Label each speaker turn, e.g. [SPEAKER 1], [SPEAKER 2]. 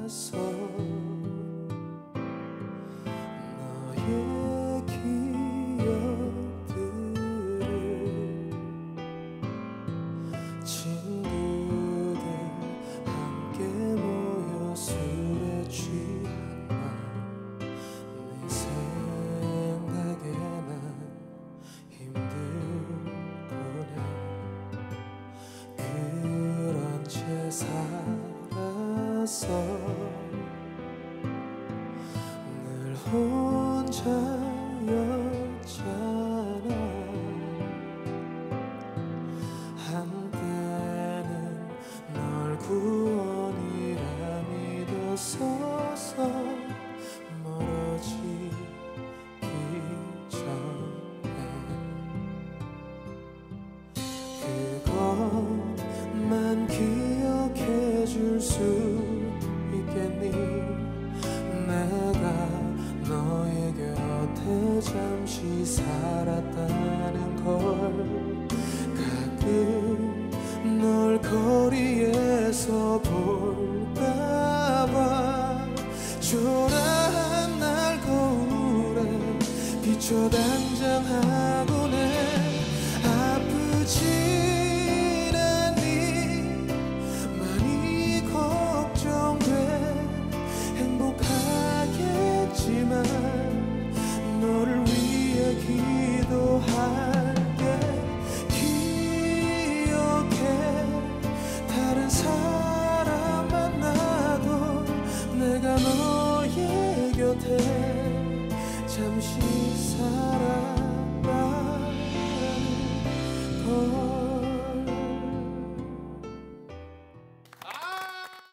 [SPEAKER 1] 살아서 너의 기억들을 친구들 함께 모여 술에 취한 날 네 생각에 난 힘들거냐 그런 채 살아서 늘 혼자였잖아. 한때는 널 구원이라 믿었어서 멀어지기 전에 그것만 기억해 줄 수 있겠니? 내가 너의 곁에 잠시 살았다는 걸 가끔 널 거리에서 볼까봐 초라한 날 거울에 비춰 단장하곤 해 아프진 않니 많이 걱정돼 행복하겠지만 너를 위해 기도할게 기억해 다른 사람 만나도 내가 너의 곁에 잠시 살아